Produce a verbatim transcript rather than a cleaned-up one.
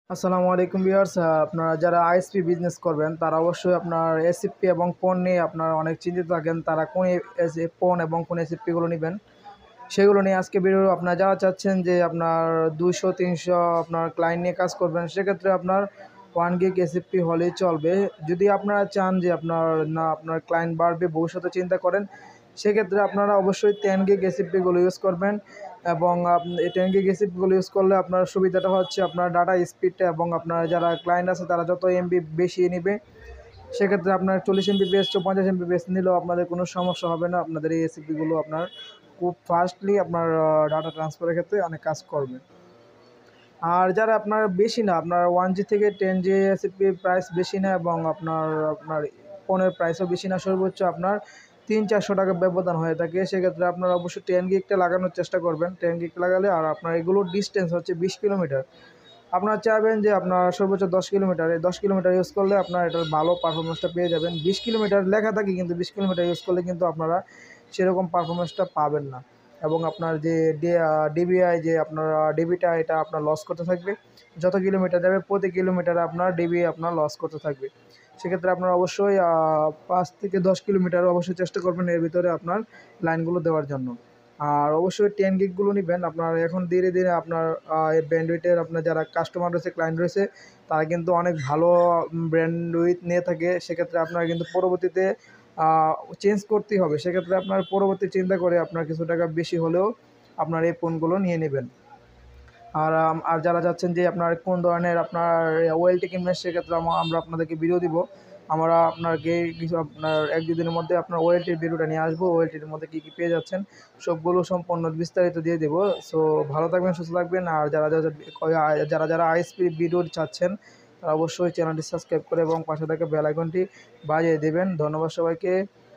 আসসালামু আলাইকুম ভিউয়ার্স, আপনারা যারা আইএসপি বিজনেস করবেন তারা অবশ্যই আপনার এসিপি এবং পণ নিয়ে আপনারা অনেক চিন্তিত থাকেন। তারা কোন এস পণ এবং কোন এসিপিগুলো নেবেন সেগুলো নিয়ে আজকে ভিডিও। আপনারা যারা চাচ্ছেন যে আপনার দুইশো তিনশো আপনার ক্লায়েন্ট নিয়ে কাজ করবেন, সেক্ষেত্রে আপনার ওয়ান গিগ এসিপি হলেই চলবে। যদি আপনারা চান যে আপনার না আপনার ক্লায়েন্ট বাড়বে, ভবিষ্যতে চিন্তা করেন, সেক্ষেত্রে আপনারা অবশ্যই টেন গিগ এসিপিগুলো ইউজ করবেন। এবং এই টেন গিগ এসিপিগুলো ইউজ করলে আপনার সুবিধাটা হচ্ছে আপনার ডাটা স্পিডটা এবং আপনার যারা ক্লায়েন্ট আছে তারা যত এমবি বেশি নেবে, সেক্ষেত্রে আপনার চল্লিশ এমবিপিএস পঞ্চাশ এমবিপিএস নিলেও আপনাদের কোনো সমস্যা হবে না। আপনাদের এই এসিপিগুলো আপনার খুব ফাস্টলি আপনার ডাটা ট্রান্সফারের ক্ষেত্রে অনেক কাজ করবে। আর যারা আপনার বেশি না, আপনার ওয়ান জি থেকে টেন জি এসিপি প্রাইস বেশি না এবং আপনার আপনার ফোনের প্রাইসও বেশি না, সর্বোচ্চ আপনার তিন চারশো টাকা ব্যবধান হয়ে থাকে। সেক্ষেত্রে আপনারা অবশ্যই টেন গিগটা লাগানোর চেষ্টা করবেন। টেন গিগ লাগালে আর আপনার এগুলোর ডিস্টেন্স হচ্ছে বিশ কিলোমিটার। আপনারা চাইবেন যে আপনার সর্বোচ্চ দশ কিলোমিটার, এই দশ কিলোমিটার ইউজ করলে আপনার এটার ভালো পারফরমেন্সটা পেয়ে যাবেন। বিশ কিলোমিটার লেখা থাকে কিন্তু বিশ কিলোমিটার ইউজ করলে কিন্তু আপনারা সেরকম পারফরমেন্সটা পাবেন না। এবং আপনার যে ডিবিআই যে আপনার ডিবিটা এটা আপনার লস করতে থাকবে। যত কিলোমিটার যাবে প্রতি কিলোমিটারে আপনার ডিবি আপনার লস করতে থাকবে। সেক্ষেত্রে আপনার অবশ্যই পাঁচ থেকে দশ কিলোমিটার অবশ্যই চেষ্টা করবেন এর ভিতরে আপনার লাইনগুলো দেওয়ার জন্য। আর অবশ্যই টেন গিগগুলো নেবেন। আপনার এখন ধীরে ধীরে আপনার ব্যান্ডউইথের আপনার যারা কাস্টমার রয়েছে, ক্লায়েন্ট রয়েছে, তারা কিন্তু অনেক ভালো ব্যান্ডউইথ নিয়ে থাকে। সেক্ষেত্রে আপনার কিন্তু পরবর্তীতে চেঞ্জ করতেই হবে। সেক্ষেত্রে আপনার পরবর্তী চিন্তা করে আপনার কিছু টাকা বেশি হলেও আপনার এই ফোনগুলো নিয়ে নেবেন। আর আর যারা যাচ্ছেন যে আপনার কোন ধরনের আপনার ওয়েলটি কিনবেন, সেক্ষেত্রে আমরা আপনাদেরকে ভিডিও দিব। আমরা আপনাকে কিছু আপনার এক দুদিনের মধ্যে আপনার ওয়েলটির ভিডিওটা নিয়ে আসবো। ওয়েলটির মধ্যে কী কী পেয়ে যাচ্ছেন সবগুলো সম্পূর্ণ বিস্তারিত দিয়ে দেবো। সো ভালো থাকবেন, সুস্থ থাকবেন। আর যারা যারা যারা যারা আইএসপি ভিডিও চাচ্ছেন তারা অবশ্যই চ্যানেলটি সাবস্ক্রাইব করে এবং পাশে থাকা বেল আইকনটি বাজিয়ে দেবেন। ধন্যবাদ সবাইকে।